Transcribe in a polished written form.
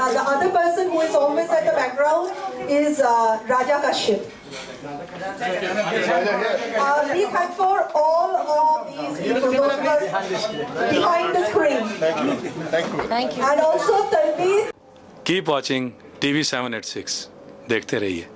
the other person who is always at the background is Raja Kashyap. We thank for all of these people, those who are behind the screen. Thank you. And also Tanveer. Keep watching TV 7 at 6. देखते रहिए.